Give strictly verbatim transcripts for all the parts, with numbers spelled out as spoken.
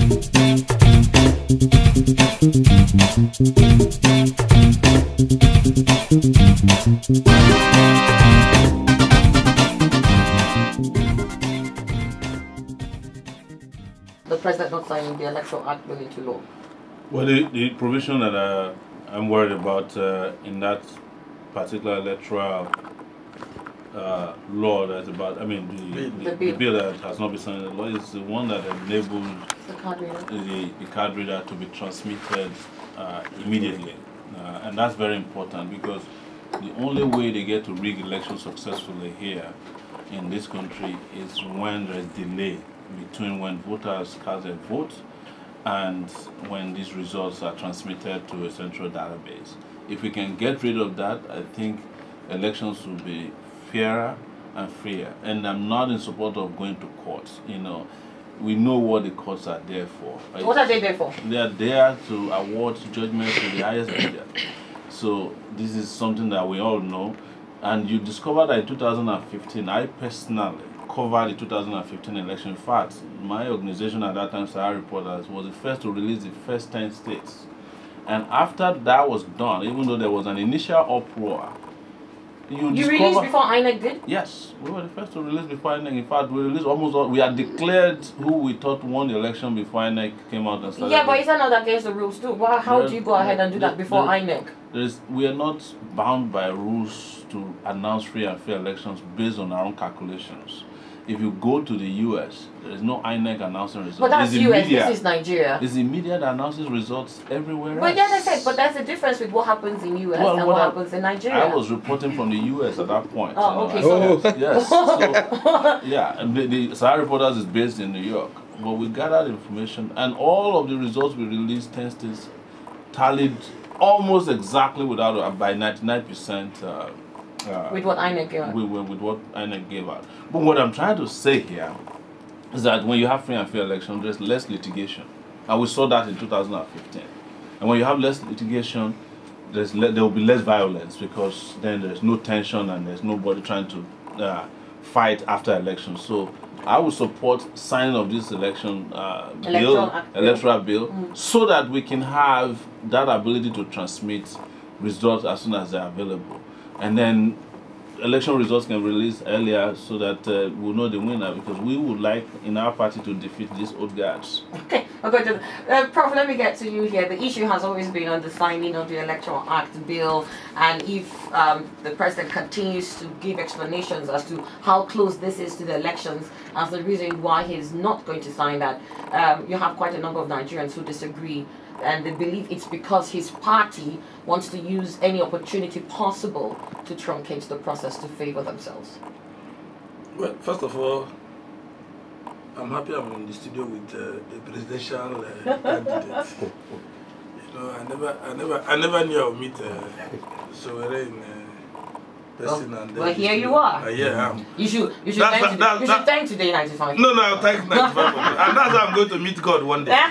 The president not signing the Electoral Act bill into law? Well, the, the provision that uh, I'm worried about uh, in that particular electoral uh, law that's about, I mean, the, the, the, bill. the bill that has not been signed into law is the one that enables the card reader, the, the card reader to be transmitted uh, immediately. Uh, and that's very important because the only way they get to rig elections successfully here in this country is when there's delay between when voters cast their vote and when these results are transmitted to a central database. If we can get rid of that, I think elections will be fairer and freer. And I'm not in support of going to courts. You know, we know what the courts are there for. What are they there for? They are there to award judgments to the highest bidder. So this is something that we all know. And you discovered that in two thousand fifteen, I personally covered the two thousand fifteen election. In fact, my organization at that time, Sahara Reporters, was the first to release the first ten states. And after that was done, even though there was an initial uproar, you, you released before I N E C did? Yes, we were the first to release before I N E C. In fact, we released almost all, we had declared who we thought won the election before I N E C came out and started. Yeah, but isn't that against the rules too? Well, how do you go ahead and do that before I N E C? There's, we are not bound by rules to announce free and fair elections based on our own calculations. If you go to the U S, there is no I N E C announcing results. But that's it's U S, media. This is Nigeria. It's the media that announces results everywhere but else. But as I said, but there's a difference with what happens in U S well, and what what I, happens in Nigeria. I was reporting from the U S at that point. Oh, you know, okay. So yes. So, yeah, and the, the Sahara Reporters is based in New York. But we gathered information, and all of the results we released, ten states, tallied almost exactly without uh, by ninety-nine percent. Uh, Uh, with what I N E C gave out. With, with what I N E C gave out. But what I'm trying to say here is that when you have free and fair elections, there's less litigation. And we saw that in two thousand fifteen. And when you have less litigation, there's le there will be less violence because then there's no tension and there's nobody trying to uh, fight after elections. So I would support signing of this election uh, electoral bill, act electoral bill, mm. so that we can have that ability to transmit results as soon as they're available. And then election results can release earlier so that uh, we'll know the winner, because we would like in our party to defeat these old guards. Okay, okay. Uh, Prof, let me get to you here. The issue has always been on the signing of the Electoral Act bill, and if um, the president continues to give explanations as to how close this is to the elections as the reason why he's not going to sign that, um, you have quite a number of Nigerians who disagree. And they believe it's because his party wants to use any opportunity possible to truncate the process to favor themselves. Well, first of all, I'm happy I'm in the studio with uh, a presidential uh, candidate. You know, I never, I never, I never knew I would meet uh, Sovereign uh, person. Well, and well here you are. Uh, yeah, um, you should, you should, that's, thank, that, today, you that, should thank today ninety-five. No, no, I'll thank ninety-five. And that's how I'm going to meet God one day.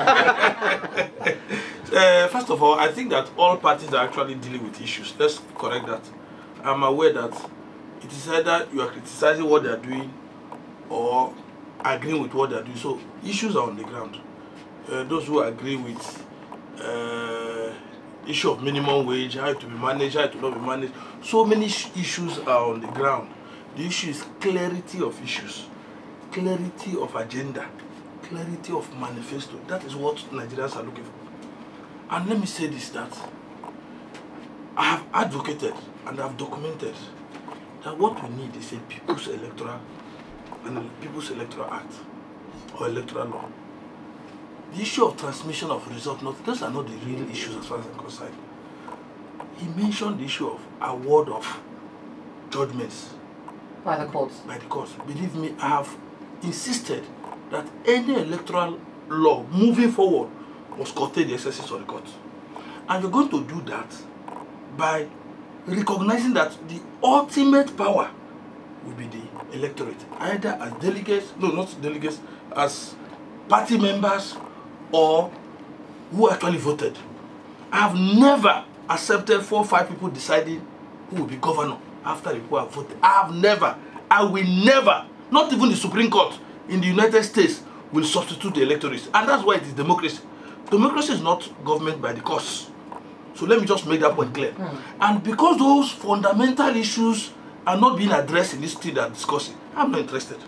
uh, first of all, I think that all parties are actually dealing with issues. Let's correct that. I'm aware that it is either you are criticizing what they are doing or agreeing with what they are doing. So issues are on the ground. Uh, those who agree with uh, issue of minimum wage, how it to be managed, how it to not be managed. So many issues are on the ground. The issue is clarity of issues, clarity of agenda, clarity of manifesto. That is what Nigerians are looking for. And let me say this, that I have advocated and I have documented that what we need is a People's Electoral and a People's Electoral Act or electoral law. The issue of transmission of results, not, those are not the real issues as far as I'm concerned. He mentioned the issue of award of judgments by the courts. By the courts. Believe me, I have insisted that any electoral law moving forward must curtail the excesses of the courts. And you're going to do that by recognizing that the ultimate power will be the electorate, either as delegates, no, not delegates, as party members or who actually voted. I have never accepted four or five people deciding who will be governor after the people have voted. I have never, I will never, not even the Supreme Court in the United States will substitute the electorate. And that's why it is democracy. Democracy is not government by the course. So let me just make that point clear. Mm. And because those fundamental issues are not being addressed in this thing that I'm discussing, I'm not interested.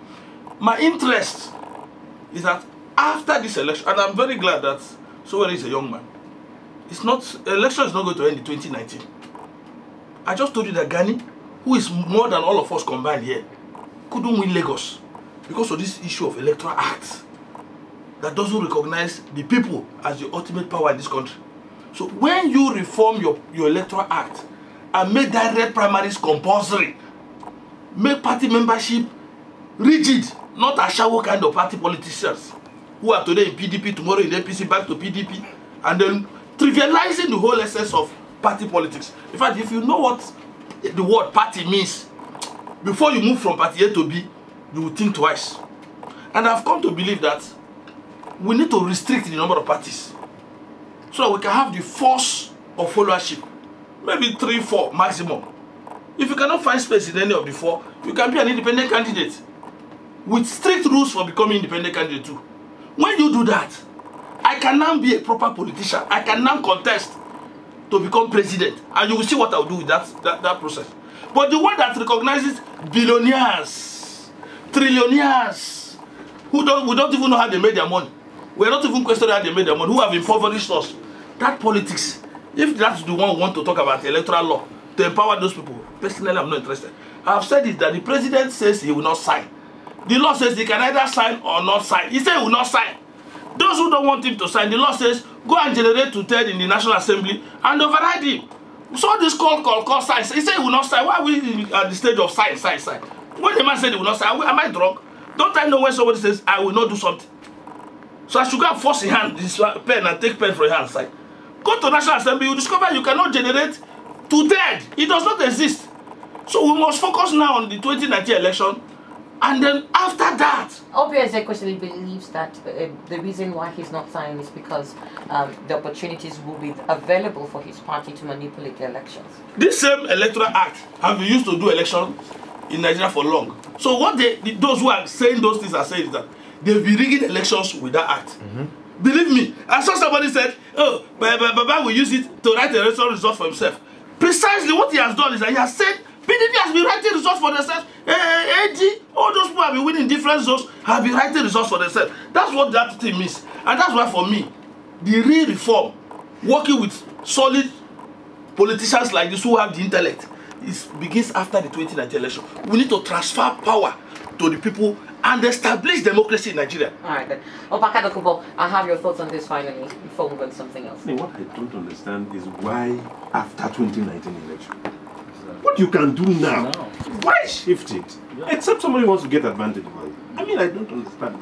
My interest is that after this election, and I'm very glad that Sowore is a young man, it's not, election is not going to end in twenty nineteen. I just told you that Gani, who is more than all of us combined here, couldn't win Lagos because of this issue of Electoral Act that doesn't recognize the people as the ultimate power in this country. So when you reform your, your Electoral Act and make direct primaries compulsory, make party membership rigid, not a shallow kind of party politicians who are today in P D P, tomorrow in A P C, back to P D P, and then trivializing the whole essence of party politics. In fact, if you know what the word party means, before you move from party A to B, you will think twice. And I've come to believe that we need to restrict the number of parties so that we can have the force of followership. Maybe three, four maximum. If you cannot find space in any of the four, you can be an independent candidate with strict rules for becoming independent candidate too. When you do that, I can now be a proper politician. I can now contest to become president, and you will see what I'll do with that, that, that process. But the one that recognizes billionaires, trillionaires, who don't, we don't even know how they made their money. We're not even questioning how they made their money, who have impoverished us. That politics, if that's the one who want to talk about electoral law, to empower those people, personally I'm not interested. I've said it that the president says he will not sign. The law says he can either sign or not sign. He said he will not sign. Those who don't want him to sign, the law says go and generate two-thirds in the National Assembly and override him. So this call, call, call, sign. He said he will not sign. Why are we at the stage of sign, sign, sign? When the man said he will not sign, am I drunk? Don't I know when somebody says I will not do something? So I should go and force in hand this pen and take pen for your hand side. Go to National Assembly, you discover you cannot generate two-thirds. It does not exist. So we must focus now on the twenty nineteen election. And then after that, O P S Ekwesili believes that uh, the reason why he's not signing is because um, the opportunities will be available for his party to manipulate the elections. This same Electoral Act have been used to do elections in Nigeria for long. So what they, those who are saying those things are saying is that they'll be rigging elections with that act. Mm-hmm. Believe me, I saw somebody said, oh, Baba will use it to write a election result for himself. Precisely what he has done is that he has said P D P has been writing results for themselves. A G, all those people have been winning different zones, have been writing results for themselves. That's what that thing means. And that's why for me, the real reform, working with solid politicians like this who have the intellect, is begins after the twenty nineteen election. We need to transfer power to the people and establish democracy in Nigeria. All right then. Opaka Dokubo, I have your thoughts on this finally before we go to something else. What I don't understand is why after twenty nineteen election? What you can do now, no. Why shift it? Yeah. Except somebody wants to get advantage of it. I mean, I don't understand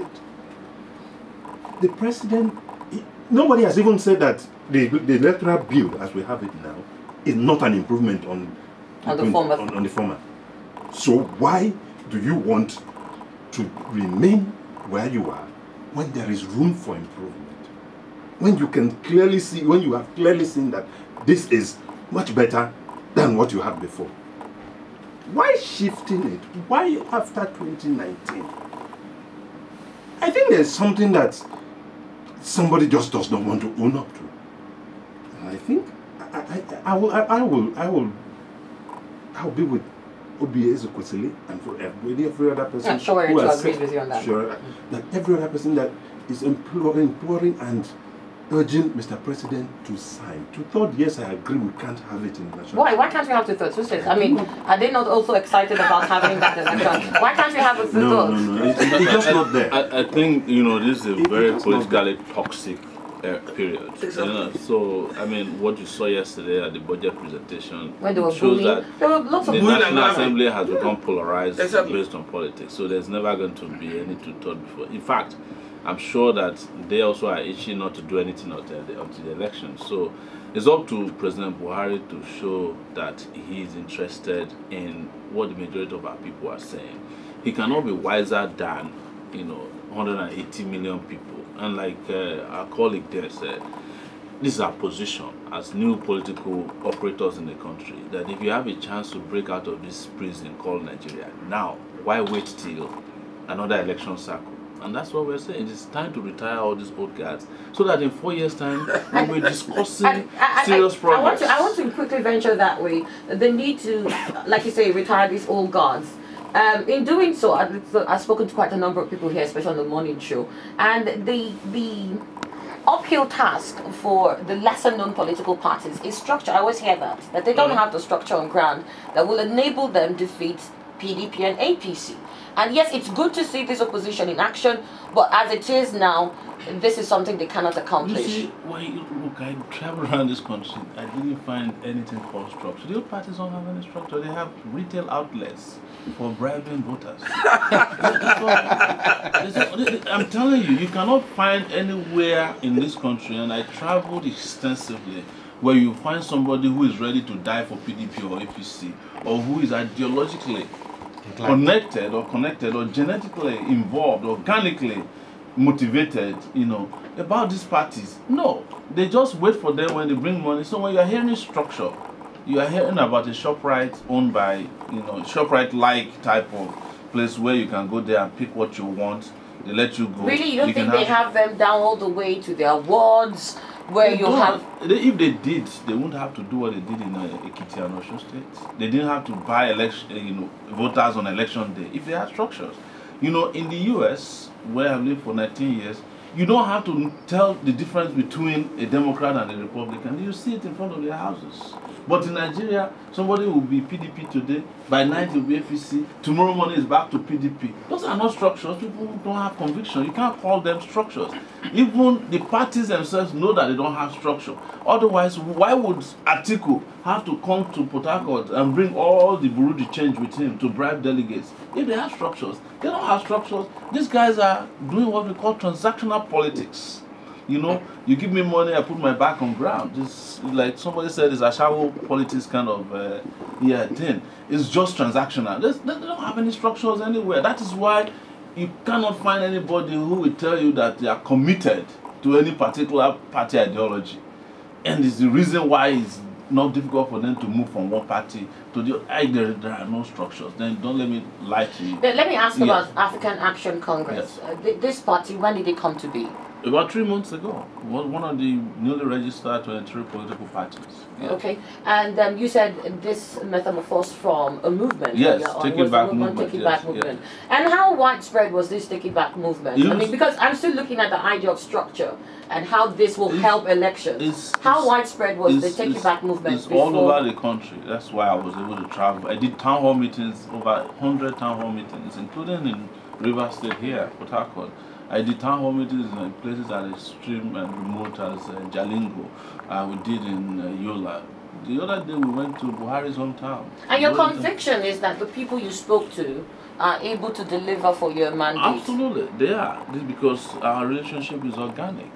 it. The president, he, nobody has even said that the, the electoral bill as we have it now is not an improvement on, on, the, former. on, on the former. So why do you want to remain where you are when there is room for improvement? When you can clearly see, when you have clearly seen that this is much better than what you had before. Why shifting it? Why after twenty nineteen? I think there's something that somebody just does not want to own up to. And I think I, I, I will I, I will I will I will be with O B S Ekwesili and for every, every other person. I'm sure who agrees said, with you on that. Sure, mm-hmm. That every other person that is imploring, imploring and urging Mister President to sign. Two thirds, yes, I agree, we can't have it in the national. Why? Why can't we have two thirds? Who says? I mean, are they not also excited about having that election? Why can't we have a two no, thirds? No, no, no, it's, it's just not there. I, I think, you know, this is a it, very politically toxic uh, period. Exactly. You know? So, I mean, what you saw yesterday at the budget presentation when they were shows bullying, that there were lots of the bullying. National Assembly has become polarized exactly. based on politics. So there's never going to be any two-thirds before. In fact, I'm sure that they also are itching not to do anything until the, until the election. So it's up to President Buhari to show that he is interested in what the majority of our people are saying. He cannot be wiser than, you know, one hundred eighty million people. And like uh, our colleague there said, this is our position as new political operators in the country, that if you have a chance to break out of this prison called Nigeria, now, why wait till another election cycle? And that's what we're saying. It's time to retire all these old guys, so that in four years' time we'll be discussing And I, I, serious I, progress. I want to I want to quickly venture that way. The need to, like you say, retire these old guards. Um, in doing so, I've, I've spoken to quite a number of people here, especially on the morning show, and the the uphill task for the lesser known political parties is structure. I always hear that that they don't have the structure on ground that will enable them to defeat P D P and A P C. And yes, it's good to see this opposition in action, but as it is now, this is something they cannot accomplish. You see, when you look, I travel around this country, I didn't find anything called structure. The old parties don't have any structure. They have retail outlets for bribing voters. So, I'm telling you, you cannot find anywhere in this country, and I traveled extensively, where you find somebody who is ready to die for P D P or A P C, or who is ideologically connected or connected or genetically involved, organically motivated, you know, about these parties. No, they just wait for them when they bring money. So when you are hearing structure, you are hearing about a ShopRite owned by, you know, ShopRite-like type of place where you can go there and pick what you want. They let you go. Really, you don't you think they have them down all the way to their wards where you have... They, if they did, they wouldn't have to do what they did in uh, Ekiti and Osun State. They didn't have to buy election, uh, you know, voters on election day if they had structures. You know, in the U S, where I've lived for nineteen years, you don't have to tell the difference between a Democrat and a Republican. You see it in front of their houses. But in Nigeria, somebody will be P D P today, by night he will be A P C, tomorrow morning is back to P D P. Those are not structures. People don't have conviction. You can't call them structures. Even the parties themselves know that they don't have structure. Otherwise, why would Atiku have to come to Port Harcourt and bring all the Burundi change with him to bribe delegates? If they have structures, they don't have structures. These guys are doing what we call transactional politics. You know, you give me money, I put my back on ground. This, like somebody said, it's a shallow politics kind of uh, yeah thing. It's just transactional. There's, they don't have any structures anywhere. That is why you cannot find anybody who will tell you that they are committed to any particular party ideology. And it's the reason why it's not difficult for them to move from one party to the other. There, there are no structures. Then don't let me lie to you. Let me ask Yeah. about African Action Congress. Yes. Uh, th this party, when did it come to be? About three months ago, was one of the newly registered twenty-three political parties. Yeah. Okay, and um, you said this metamorphosed from a movement. Yes, earlier on. Take It It was a Back movement, movement, Take It yes, Back yes. movement. And how widespread was this Take It Back movement? It I mean, was- because I'm still looking at the idea of structure and how this will It's- help elections. it's- how it's- widespread was the It's- Take It it's- Back movement It's before? all over the country. That's why I was able to travel. I did town hall meetings, over one hundred town hall meetings, including in River State here, Port Harcourt. I did town hall meetings in places as extreme and remote as uh, Jalingo. Uh, we did in uh, Yola. The other day we went to Buhari's hometown. And your Wellington. conviction is that the people you spoke to are able to deliver for your mandate. Absolutely, they are. This is because our relationship is organic.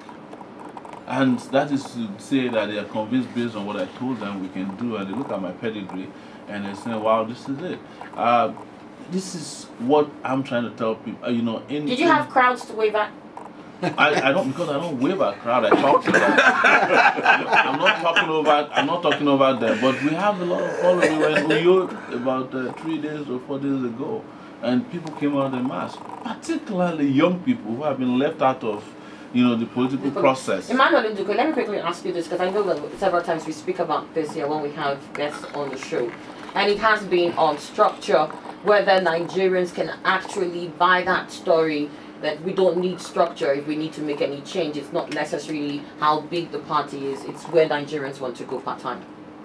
And that is to say that they are convinced based on what I told them we can do, and they look at my pedigree and they say, wow, this is it. Uh, this is what I'm trying to tell people. Uh, you know, in, Did you in- have crowds to wave at? I, I don't, because I don't wave at crowd. I talk to them. I'm not talking over. I'm not talking about them. But we have a lot of followers. We were in Uyo about uh, three days or four days ago, and people came out en masse, particularly young people who have been left out of, you know, the political process. Emmanuel Nduko, let me quickly ask you this, because I know that several times we speak about this here when we have guests on the show. And it has been on structure, whether Nigerians can actually buy that story that we don't need structure if we need to make any change. It's not necessarily how big the party is, it's where Nigerians want to go part-time.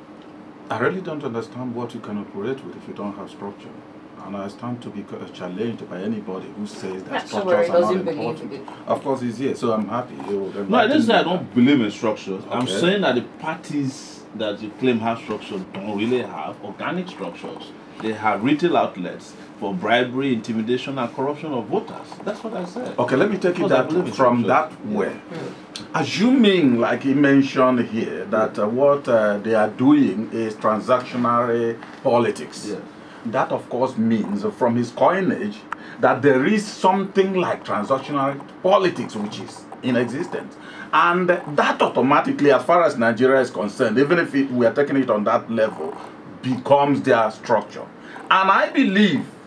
I really don't understand what you can operate with if you don't have structure. And I stand to be challenged by anybody who says that That's structures where he are not doesn't believe important. it. Of course, he's here, so I'm happy. You will No, I didn't invite say I him. don't believe in structures. I'm Okay. saying that the parties that you claim have structure don't really have organic structures. They have retail outlets for bribery, intimidation, and corruption of voters. That's what I said. Okay, let me take it Because I that believe in from structure. that way. Assuming, like he mentioned here, that uh, what uh, they are doing is transactional politics. Yes. That, of course, means uh, from his coinage that there is something like transactional politics which is in existence. And that automatically, as far as Nigeria is concerned, even if it, we are taking it on that level, becomes their structure. And I believe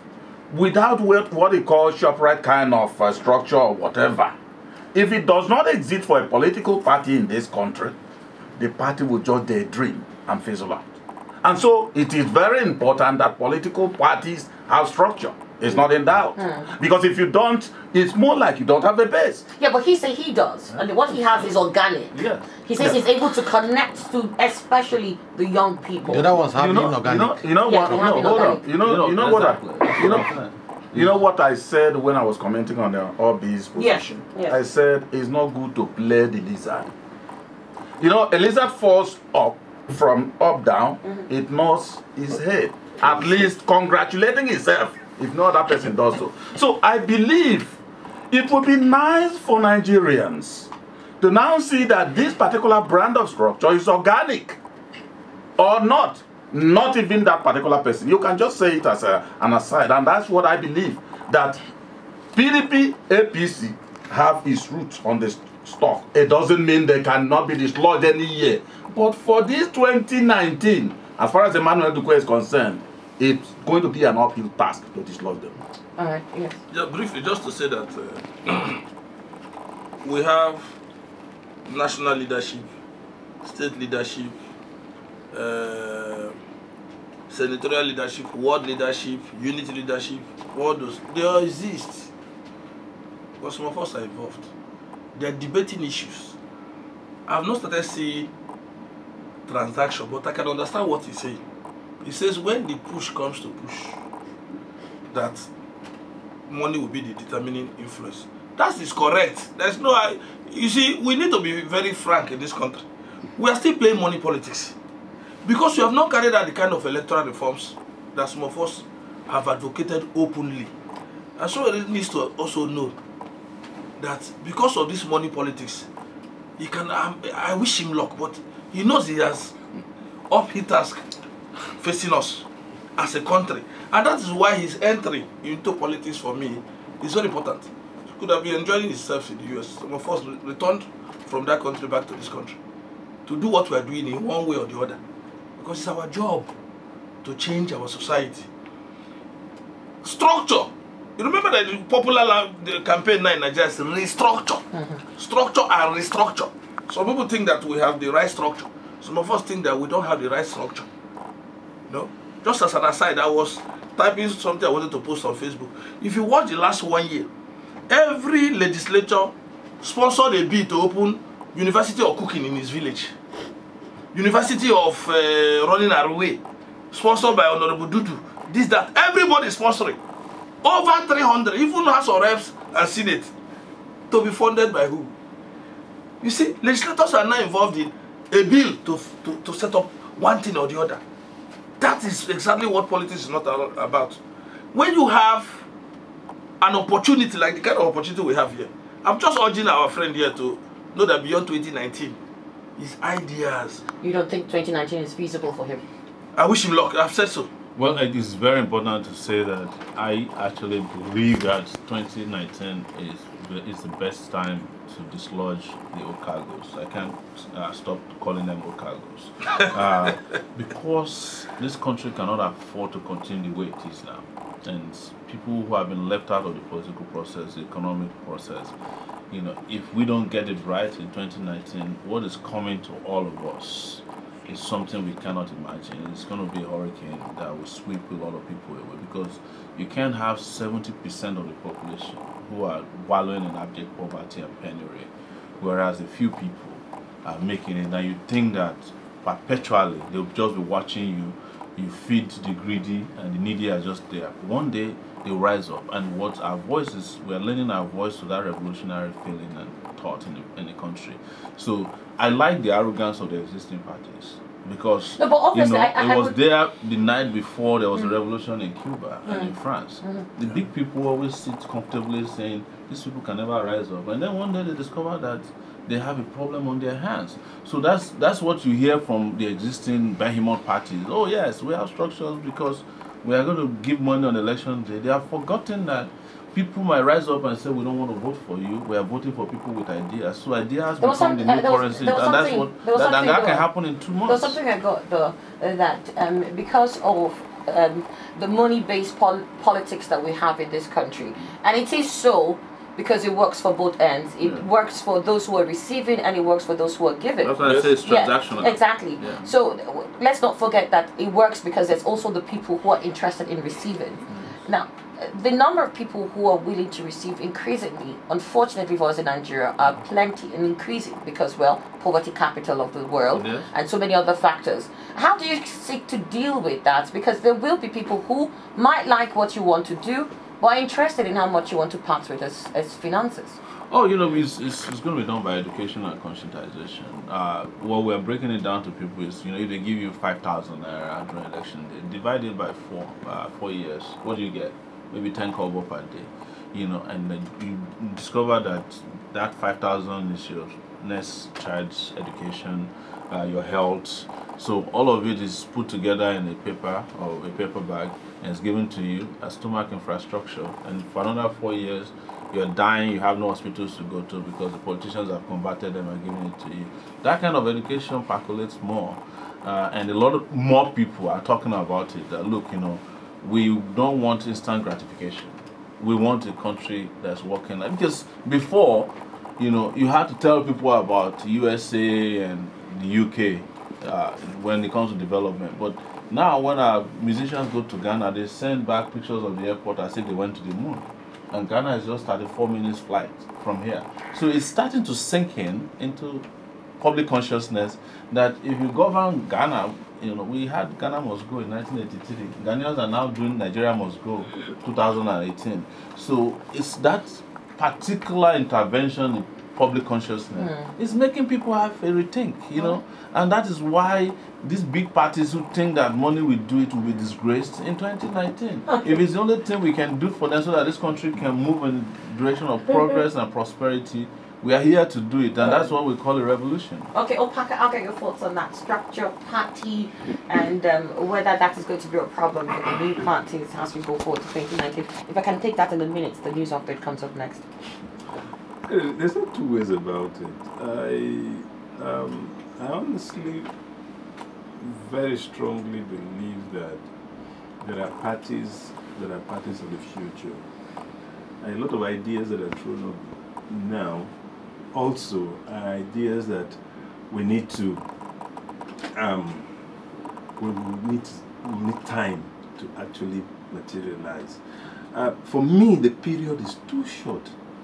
without what, what they call ShopRite kind of uh, structure or whatever, if it does not exist for a political party in this country, the party will just daydream and fizzle out. And so it is very important that political parties have structure. It's not in doubt. Mm. Because if you don't, it's more like you don't have a base. Yeah, but he says he does. And what he has is organic. Yes. He says yes. he's able to connect to especially the young people. The other ones have you know, inorganic. You know, you know yeah, what? No, hold on. You know, you know, you know what I, you know, you know what I said when I was commenting on the Obi's position? Yes. Yes. I said it's not good to play the lizard. You know, a lizard falls up from up down, mm-hmm. it knows his head. At least congratulating himself if no other person does so. So I believe it would be nice for Nigerians to now see that this particular brand of structure is organic or not. Not even that particular person. You can just say it as a, an aside, and that's what I believe, that P D P, A P C have its roots on the stock. It doesn't mean they cannot be dislodged any year. But for this twenty nineteen, as far as Emmanuel Dukwe is concerned, it's going to be an uphill task to dislodge them. All right, yes. Yeah, briefly, just to say that uh, we have national leadership, state leadership, uh, senatorial leadership, ward leadership, unity leadership, all those. They all exist. But some of us are involved. They are debating issues. I have not started seeing transaction, but I can understand what he's saying. He says when the push comes to push, that money will be the determining influence. That is correct. There's no, I, you see, we need to be very frank in this country. We are still playing money politics. Because we have not carried out the kind of electoral reforms that some of us have advocated openly. And so it needs to also know that because of this money politics, he can, um, I wish him luck, but he knows he has uphill task facing us as a country. And that is why his entry into politics for me is very important. He could have been enjoying himself in the U S. Some of us returned from that country back to this country to do what we are doing in one way or the other. Because it's our job to change our society. Structure. You remember that the popular the campaign now in Nigeria is restructure. Mm-hmm. Structure and restructure. Some people think that we have the right structure. Some of us think that we don't have the right structure. No? Just as an aside, I was typing something I wanted to post on Facebook. If you watch the last one year, every legislature sponsored a bid to open University of Cooking in his village. University of uh, Running Arway, sponsored by Honorable Dudu. This, that. Everybody is sponsoring. Over three hundred, even House of Reps and Senate. To be funded by who? You see, legislators are now involved in a bill to, to, to set up one thing or the other. That is exactly what politics is not about. When you have an opportunity, like the kind of opportunity we have here, I'm just urging our friend here to know that beyond twenty nineteen, his ideas. You don't think twenty nineteen is feasible for him? I wish him luck. I've said so. Well, it is very important to say that I actually believe that twenty nineteen is is the best time to dislodge the Okagos. I can't uh, stop calling them Okagos. Uh, because this country cannot afford to continue the way it is now. And people who have been left out of the political process, the economic process, you know, if we don't get it right in twenty nineteen, what is coming to all of us is something we cannot imagine. It's going to be a hurricane that will sweep a lot of people away, because you can't have seventy percent of the population who are wallowing in abject poverty and penury, whereas a few people are making it. Now you think that perpetually they'll just be watching you, you feed the greedy and the needy are just there. One day they'll rise up, and what our voice is, we're lending our voice to that revolutionary feeling and thought in the, in the country. So I like the arrogance of the existing parties, because no, but you know, I, I, it was would... there the night before there was mm. a revolution in Cuba mm. and in France. Mm. The big people always sit comfortably saying these people can never rise up, and then one day they discover that they have a problem on their hands. So that's that's what you hear from the existing behemoth parties. Oh yes, we have structures because we are going to give money on election day. They have forgotten that people might rise up and say we don't want to vote for you. We are voting for people with ideas. So ideas become some, the new uh, currency, and that's what that, and that can happen in two months. There's something I got though, uh, that um, because of um, the money-based pol politics that we have in this country. And it is so because it works for both ends. It Yeah. works for those who are receiving and it works for those who are giving. That's why I say it's transactional. Yeah, exactly. Yeah. So w- let's not forget that it works because there's also the people who are interested in receiving. Mm. Now, uh, the number of people who are willing to receive increasingly, unfortunately for us in Nigeria, are plenty and increasing because, well, poverty capital of the world Yes. and so many other factors. How do you seek to deal with that? Because there will be people who might like what you want to do, but are interested in how much you want to part with as, as finances. Oh, you know, it's, it's, it's going to be done by education and conscientization. Uh, what we're breaking it down to people is, you know, if they give you five thousand naira during election day, divide it by four, uh, four years, what do you get? Maybe ten kobo per day, you know, and then you discover that that five thousand is your next child's education, uh, your health. So all of it is put together in a paper or a paper bag and it's given to you as stomach infrastructure. And for another four years, you're dying, you have no hospitals to go to because the politicians have converted them and given it to you. That kind of education percolates more. Uh, and a lot of more people are talking about it, that look, you know, we don't want instant gratification. We want a country that's working. Because before, you know, you had to tell people about U S A and the U K uh, when it comes to development. But now when our musicians go to Ghana, they send back pictures of the airport as if they went to the moon. And Ghana is just at a four minutes flight from here. So it's starting to sink in into public consciousness that if you govern Ghana, you know, we had Ghana Must Go in nineteen eighty-three. Ghanaians are now doing Nigeria Must Go two thousand eighteen. So it's that particular intervention in public consciousness Mm. is making people have a rethink, you know, and that is why these big parties who think that money will do it will be disgraced in twenty nineteen. If it's the only thing we can do for them so that this country can move in the direction of progress and prosperity, we are here to do it, and that's what we call a revolution. Okay, Opaka, I'll get your thoughts on that structure, party, and um, whether that is going to be a problem for the new parties as we go forward to twenty nineteen. If I can take that in a minute, the news update comes up next. Uh, There's not two ways about it. I, um, I honestly very strongly believe that there are parties that are parties of the future. And a lot of ideas that are thrown up now also are ideas that we need to, um, we will need, we need time to actually materialize. Uh, for me, the period is too short.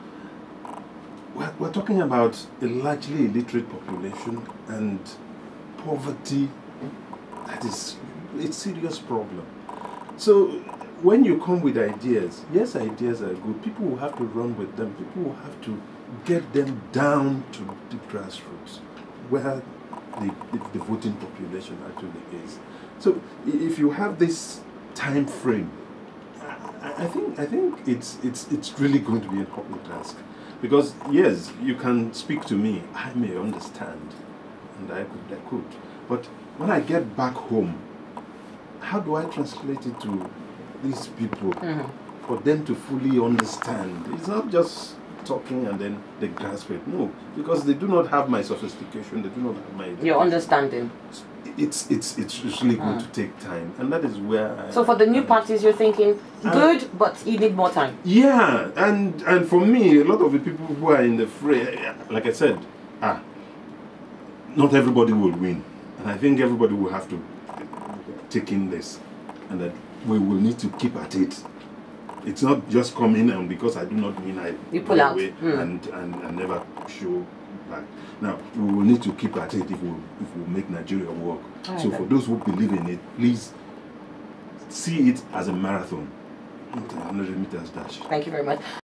We're, we're talking about a largely illiterate population and poverty. That is a serious problem. So when you come with ideas, yes, ideas are good. People will have to run with them. People will have to get them down to the grassroots, where the, the, the voting population actually is. So if you have this time frame, I, I think I think it's it's it's really going to be a Hercule task. Because yes, you can speak to me, I may understand, and I could, I could. But when I get back home, how do I translate it to these people mm-hmm. for them to fully understand? It's not just talking and then they grasp it. No, because they do not have my sophistication. They do not have my education. Your understanding. It's it's it's really going mm. to take time, and that is where. I, so for the new I, parties, you're thinking good, I, but you need more time. Yeah, and and for me, a lot of the people who are in the fray, like I said, ah, not everybody will win, and I think everybody will have to take in this, and that we will need to keep at it. It's not just come in and because I do not win, I you pull out away mm. and, and and never show back. Now, we will need to keep at it if we, if we make Nigeria work. Right, so for those who believe in it, please see it as a marathon, not a hundred meters dash. Thank you very much.